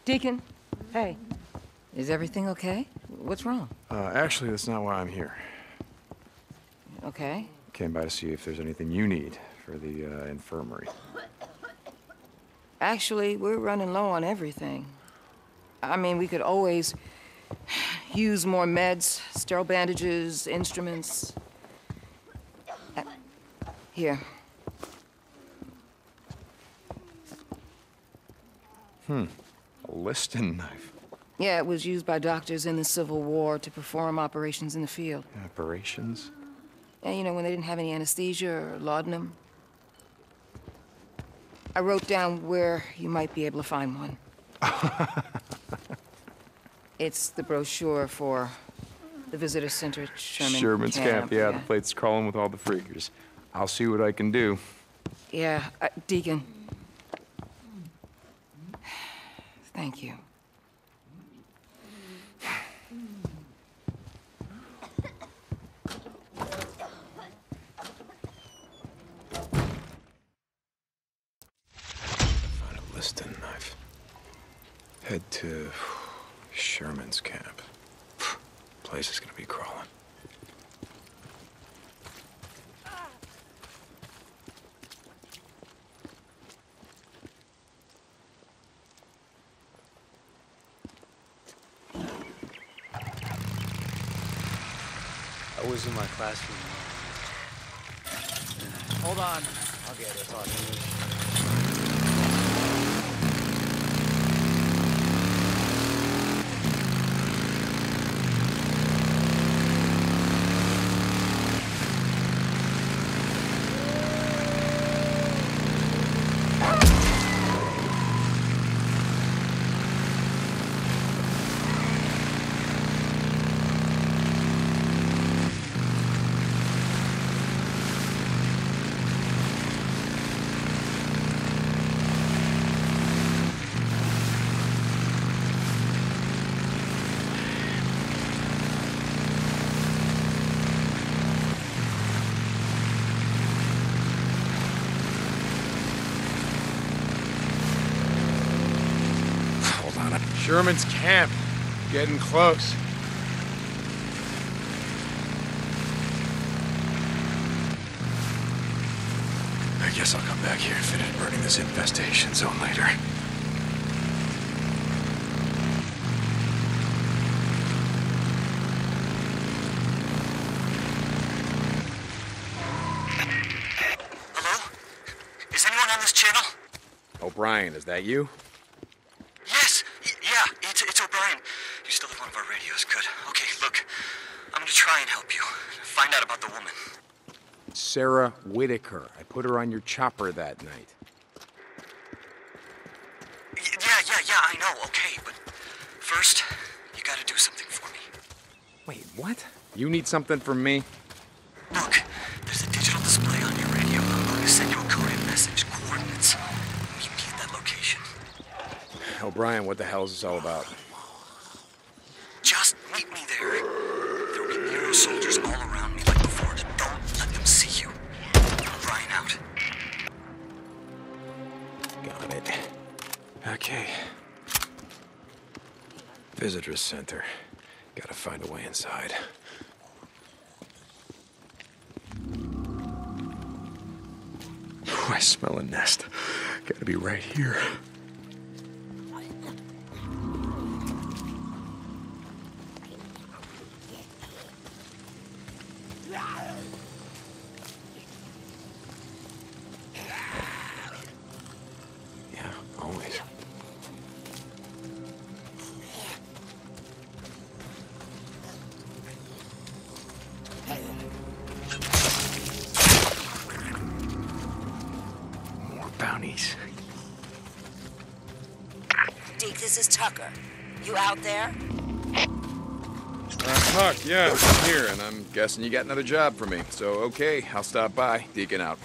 Deacon? Hey. Is everything okay? What's wrong? Actually, that's not why I'm here. Okay. Came by to see if there's anything you need for the infirmary. Actually, we're running low on everything. I mean, we could always use more meds, sterile bandages, instruments. Here. A Liston knife. Yeah, it was used by doctors in the Civil War to perform operations in the field. Operations? Yeah, you know, when they didn't have any anesthesia or laudanum. I wrote down where you might be able to find one. It's the brochure for the visitor center at Sherman's Camp, yeah, the place crawling with all the freakers. I'll see what I can do. Yeah, Deacon. Thank you. Find a Liston knife. Head to Sherman's Camp. Place is gonna be crawling. I was in my classroom. Hold on. I'll get it. Talk English. Sherman's Camp. Getting close. I guess I'll come back here and finish burning this infestation zone later. Hello? Is anyone on this channel? O'Brien, is that you? Yes. Yeah, it's O'Brien. You still have one of our radios. Good. Okay, look. I'm gonna try and help you. Find out about the woman. Sarah Whitaker. I put her on your chopper that night. Yeah, I know. Okay, but first, you gotta do something for me. Wait, what? You need something from me? Look, there's a digital display on your radio. I'm going to send you a coded message, coordinates. Meet me at that location. O'Brien, what the hell is this all about? Just meet me there. There will be Nero soldiers all around me like before. Don't let them see you. O'Brien out. Got it. Okay. Visitor's Center. Gotta find a way inside. I smell a nest. Gotta be right here. Yeah, always. More bounties. Deke, this is Tucker. You out there? Huck, yeah, I'm here, and I'm guessing you got another job for me. So, okay, I'll stop by. Deacon out.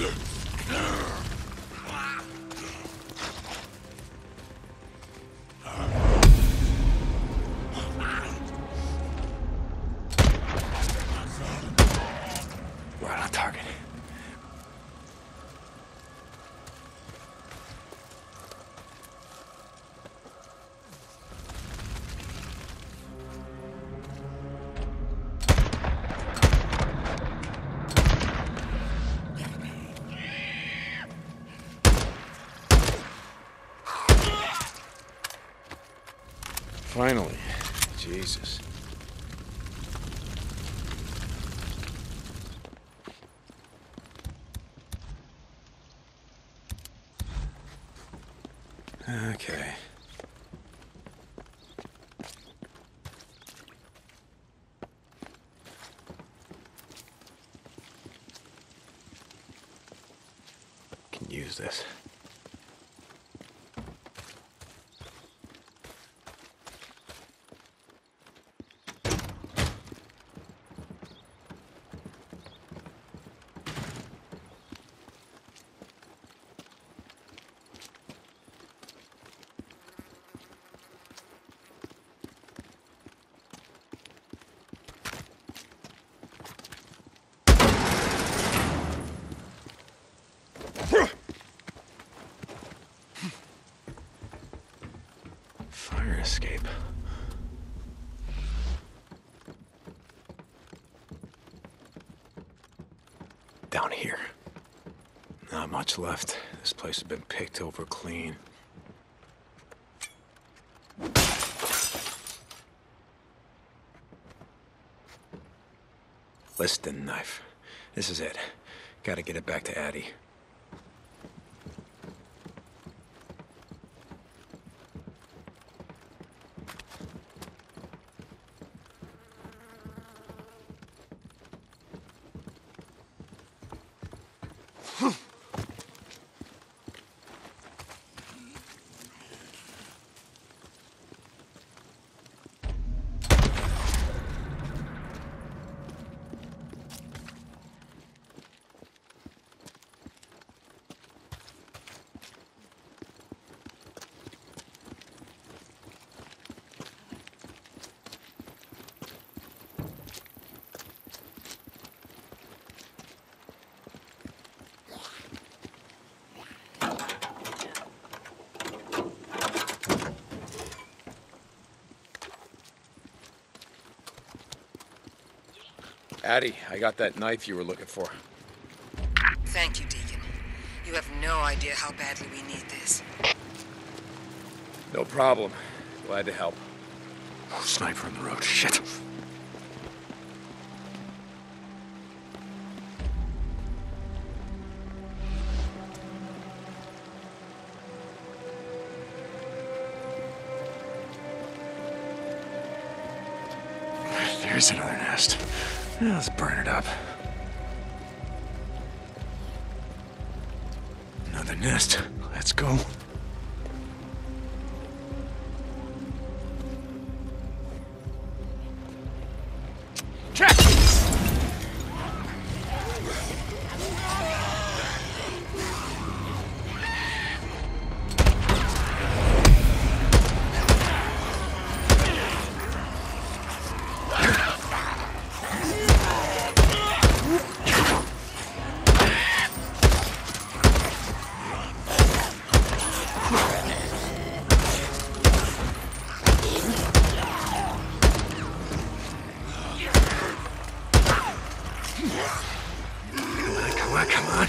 Right on target. Finally. Jesus. Okay. Can use this. Fire escape. Down here. Not much left. This place has been picked over clean. Liston knife. This is it. Gotta get it back to Addie. Addie, I got that knife you were looking for. Thank you, Deacon. You have no idea how badly we need this. No problem. Glad to help. Oh, sniper on the road. Shit. There's another nest. Yeah, let's burn it up. Another nest. Let's go. Check! Come on.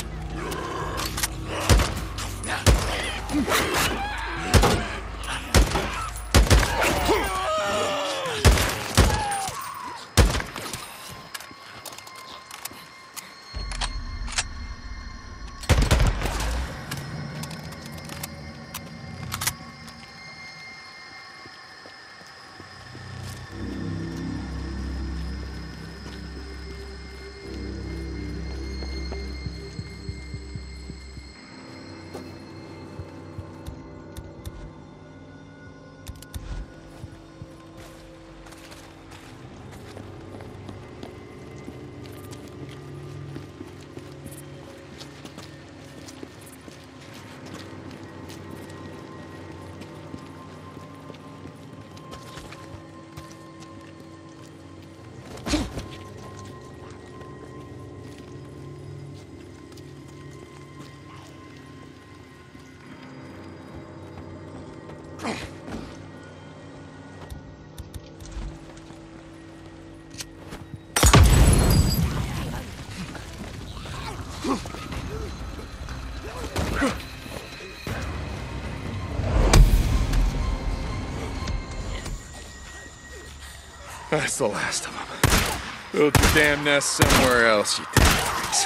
That's the last of them. Build your damn nest somewhere else, you damn freaks.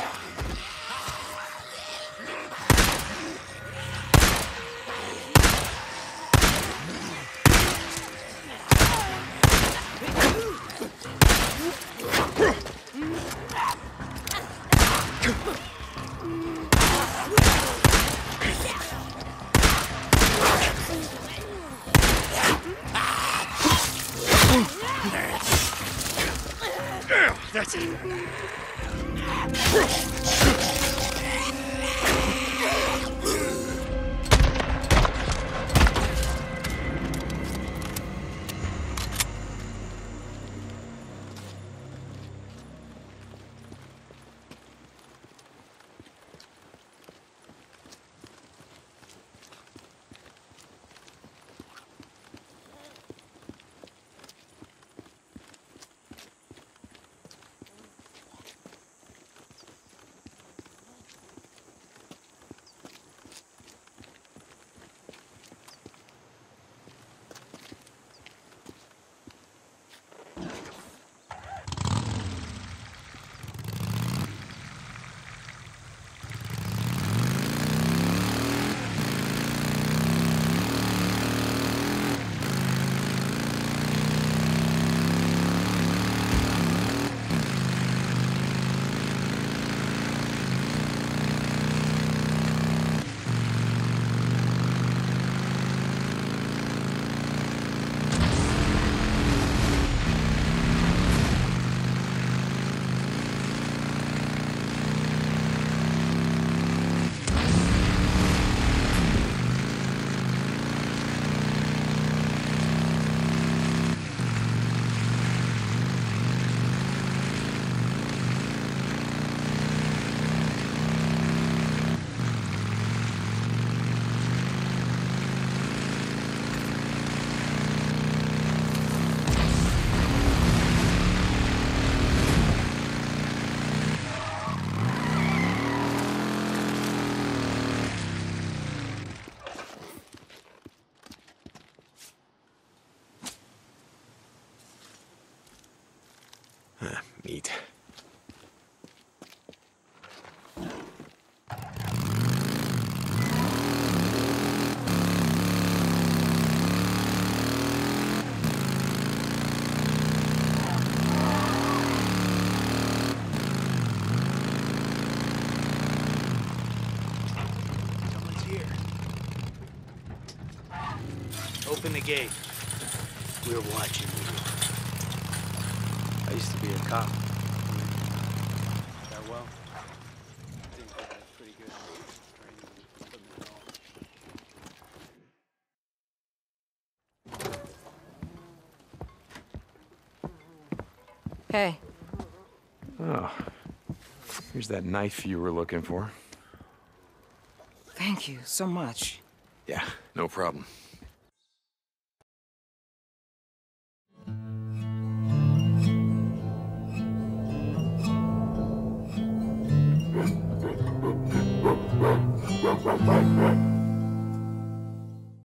That's it. Neat. Someone's here. Open the gate. We're watching you. I used to be a cop. That well? I think I had pretty good training and equipment and all. Hey, Oh. Here's that knife you were looking for. thank you so much. Yeah, no problem.